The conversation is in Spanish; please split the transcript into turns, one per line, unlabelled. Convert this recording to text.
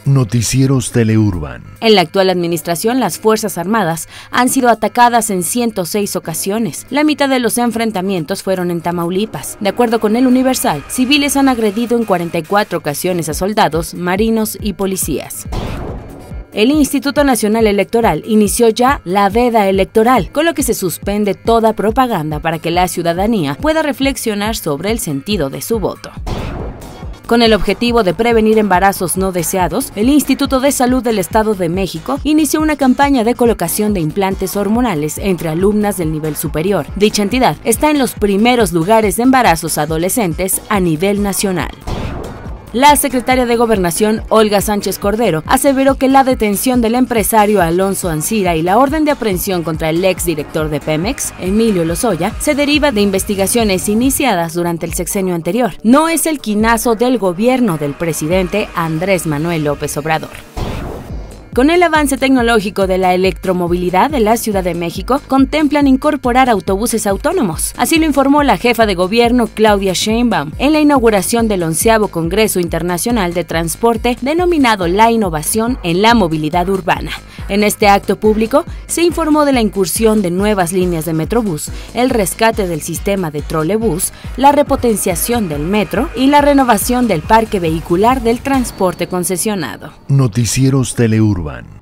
Noticieros Teleurban.
En la actual administración, las Fuerzas Armadas han sido atacadas en 106 ocasiones. La mitad de los enfrentamientos fueron en Tamaulipas. De acuerdo con El Universal, civiles han agredido en 44 ocasiones a soldados, marinos y policías. El Instituto Nacional Electoral inició ya la veda electoral, con lo que se suspende toda propaganda para que la ciudadanía pueda reflexionar sobre el sentido de su voto. Con el objetivo de prevenir embarazos no deseados, el Instituto de Salud del Estado de México inició una campaña de colocación de implantes hormonales entre alumnas del nivel superior. Dicha entidad está en los primeros lugares de embarazos adolescentes a nivel nacional. La secretaria de Gobernación, Olga Sánchez Cordero, aseveró que la detención del empresario Alonso Ancira y la orden de aprehensión contra el exdirector de Pemex, Emilio Lozoya, se deriva de investigaciones iniciadas durante el sexenio anterior. No es el quinazo del gobierno del presidente Andrés Manuel López Obrador. Con el avance tecnológico de la electromovilidad de la Ciudad de México, contemplan incorporar autobuses autónomos. Así lo informó la jefa de gobierno Claudia Sheinbaum en la inauguración del 11º Congreso Internacional de Transporte denominado La Innovación en la Movilidad Urbana. En este acto público se informó de la incursión de nuevas líneas de Metrobús, el rescate del sistema de trolebús, la repotenciación del metro y la renovación del parque vehicular del transporte concesionado.
Noticieros Teleurban.